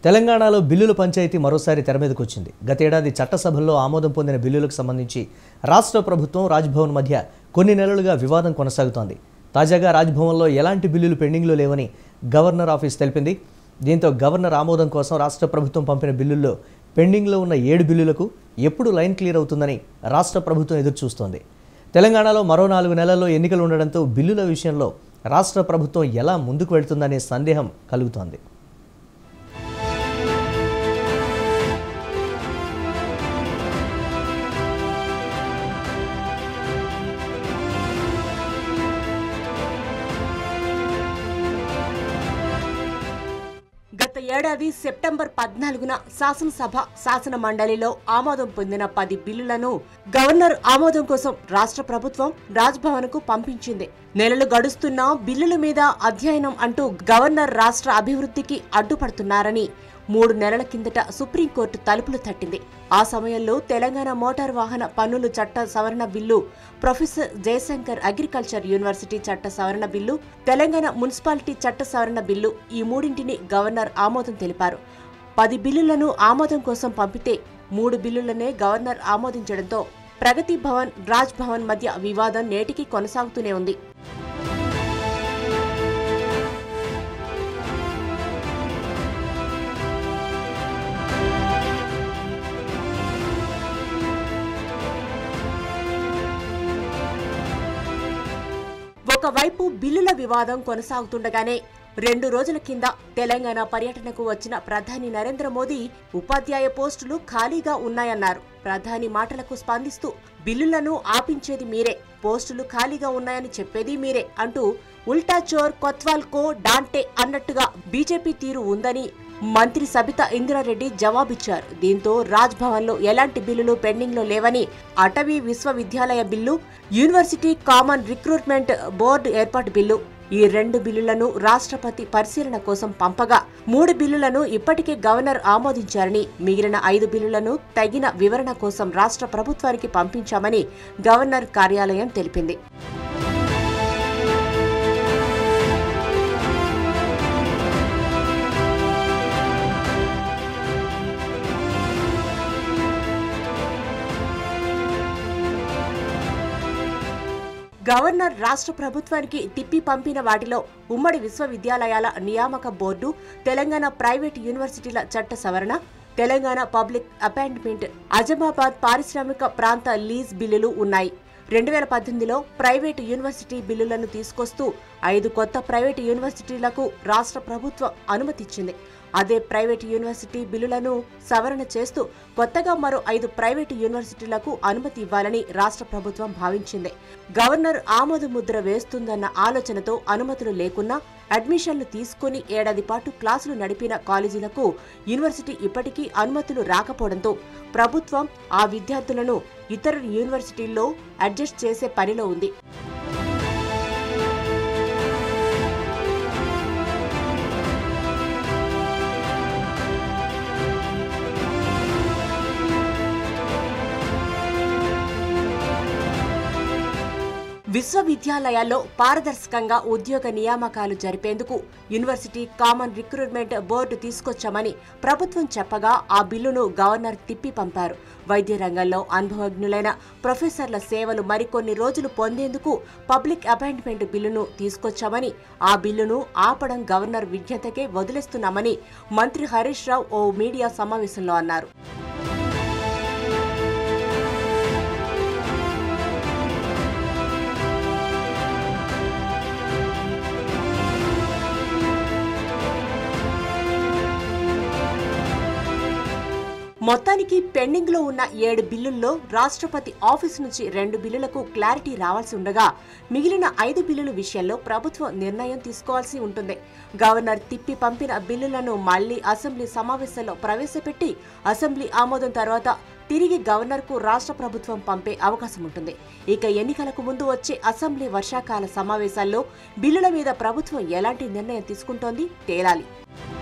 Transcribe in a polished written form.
తెలంగాణలో బిల్లుల పంచాయతీ మరోసారి తెరమీదకొచ్చింది. గతేడాది చట్టసభల్లో ఆమోదం పొందిన బిల్లులకు సంబంధించి రాష్ట్ర ప్రభుత్వం రాజ్భవన్ మధ్య కొన్ని నెలలుగా వివాదం కొనసాగుతోంది. తాజాగా రాజ్భవన్లో ఎలాంటి బిల్లులు పెండింగ్లో లేవని గవర్నర్ ఆఫీస్ తెలిపింది. దీంతో గవర్నర్ ఆమోదం కోసం రాష్ట్ర ప్రభుత్వం పంపిన బిల్లుల్లో పెండింగ్లో ఉన్న 7 బిల్లులకు ఎప్పుడు లైన్ క్లియర్ అవుతుందని రాష్ట్ర ప్రభుత్వం ఎదురుచూస్తోంది. తెలంగాణలో మరో 4 నెలల్లో ఎన్నికలు ఉండడంతో బిల్లుల విషయంలో రాష్ట్ర ప్రభుత్వం ఎలా ముందుకు వెళ్తుందనే సందేహం కలుగుతోంది. గత ఏడాది సెప్టెంబర్ 14న శాసనసభ శాసన మండలిలో ఆమోదం పొందిన 10 బిల్లులను గవర్నర్ ఆమోదం కోసం రాష్ట్ర ప్రభుత్వం రాజ్భవన్కు పంపించింది. నెలలు గడుస్తున్నా బిల్లుల మీద అధ్యయనం అంటూ గవర్నర్ రాష్ట్ర అభివృద్ధికి అడ్డుపడుతున్నారని 3 నెలల కిందట సుప్రీంకోర్టు తలుపులు తట్టింది. ఆ సమయంలో తెలంగాణ మోటార్ వాహన పన్నుల చట్ట సవరణ bill, professor Jayashankar agriculture university చట్ట సవరణ బిల్లు, తెలంగాణ మున్సిపాలిటీ చట్ట సవరణ బిల్లు ఈ మూడింటిని గవర్నర్ ఆమోదం తెలిపారు. 10 బిల్లులను ఆమోదం కోసం పంపితే 3 బిల్లులనే గవర్నర్ ఆమోదించడంతో ప్రగతి భవన్, రాజ్ భవన్ మధ్య వివాదం నేటికి కొనసాగుతూనే ఉంది. ఒకవైపు బిల్లుల వివాదం కొనసాగుతుండగానే 2 రోజుల కింద తెలంగాణ పర్యటనకు వచ్చిన ప్రధాని నరేంద్ర మోదీ ఉపాధ్యాయ పోస్టులు ఖాళీగా ఉన్నాయన్నారు. ప్రధాని మాటలకు స్పందిస్తూ బిల్లులను ఆపించేది మీరే, పోస్టులు ఖాళీగా ఉన్నాయని చెప్పేది మీరే అంటూ ఉల్టా చోర్ కొత్వాల్ కో డాంటే అన్నట్టుగా బీజేపీ తీరు ఉందని మంత్రి సబితా ఇంద్రారెడ్డి జవాబిచ్చారు. దీంతో రాజ్ భవన్ లో ఎలాంటి బిల్లులు పెండింగ్ లో లేవని, అటవీ విశ్వవిద్యాలయ bill, university common recruitment board ఏర్పాటు బిల్లు, ఈ 2 బిల్లులను రాష్ట్రపతి పరిశీలన కోసం పంపగా 3 బిల్లులను ఇప్పటికే గవర్నర్ ఆమోదించారని, మిగిలిన 5 బిల్లులను తగిన వివరణ కోసం రాష్ట్ర ప్రభుత్వానికి పంపించామని గవర్నర్ కార్యాలయం తెలిపింది. గవర్నర్ రాష్ట్ర ప్రభుత్వానికి తిప్పి పంపిన వాటిలో ఉమ్మడి విశ్వవిద్యాలయాల నియామక బోర్డు, తెలంగాణ ప్రైవేటు యూనివర్సిటీల చట్ట సవరణ, తెలంగాణ పబ్లిక్ అపాయింట్మెంట్, అజమాబాద్ పారిశ్రామిక ప్రాంత లీజ్ బిల్లులు ఉన్నాయి. 2018లో ప్రైవేటు యూనివర్సిటీ బిల్లులను తీసుకొస్తూ 5 కొత్త ప్రైవేటు యూనివర్సిటీలకు రాష్ట్ర ప్రభుత్వం అనుమతిచ్చింది. అదే ప్రైవేటు యూనివర్సిటీ బిల్లులను సవరణ చేస్తూ కొత్తగా మరో 5 ప్రైవేటు యూనివర్సిటీలకు అనుమతి ఇవ్వాలని రాష్ట్ర ప్రభుత్వం భావించింది. గవర్నర్ ఆమోద ముద్ర వేస్తుందన్న ఆలోచనతో అనుమతులు లేకున్నా అడ్మిషన్లు తీసుకుని ఏడాది పాటు క్లాసులు నడిపిన కాలేజీలకు యూనివర్సిటీ ఇప్పటికీ అనుమతులు రాకపోవడంతో ప్రభుత్వం ఆ విద్యార్థులను ఇతర యూనివర్సిటీల్లో అడ్జస్ట్ చేసే పనిలో ఉంది. విశ్వవిద్యాలయాల్లో పారదర్శకంగా ఉద్యోగ నియామకాలు జరిపేందుకు యూనివర్సిటీ కామన్ రిక్రూట్మెంట్ బోర్డు తీసుకొచ్చామని ప్రభుత్వం చెప్పగా ఆ బిల్లును గవర్నర్ తిప్పి పంపారు. వైద్య రంగంలో అనుభవజ్ఞులైన ప్రొఫెసర్ల సేవలు మరికొన్ని రోజులు పొందేందుకు పబ్లిక్ అపాయింట్మెంట్ బిల్లును తీసుకొచ్చామని, ఆ బిల్లును ఆపడం గవర్నర్ విజ్ఞతకే వదిలేస్తున్నామని మంత్రి హరీష్ రావు ఓ మీడియా సమావేశంలో అన్నారు. మొత్తానికి పెండింగ్ లో ఉన్న 7 బిల్లుల్లో రాష్ట్రపతి ఆఫీసు నుంచి 2 బిల్లులకు క్లారిటీ రావాల్సి ఉండగా మిగిలిన 5 బిల్లుల విషయంలో ప్రభుత్వం నిర్ణయం తీసుకోవాల్సి ఉంటుంది. గవర్నర్ తిప్పి పంపిన బిల్లులను మళ్లీ అసెంబ్లీ సమావేశాల్లో ప్రవేశపెట్టి అసెంబ్లీ ఆమోదం తర్వాత తిరిగి గవర్నర్కు రాష్ట్ర ప్రభుత్వం పంపే అవకాశం ఉంటుంది. ఇక ఎన్నికలకు ముందు వచ్చే అసెంబ్లీ వర్షాకాల సమావేశాల్లో బిల్లుల మీద ప్రభుత్వం ఎలాంటి నిర్ణయం తీసుకుంటోంది తేలాలి.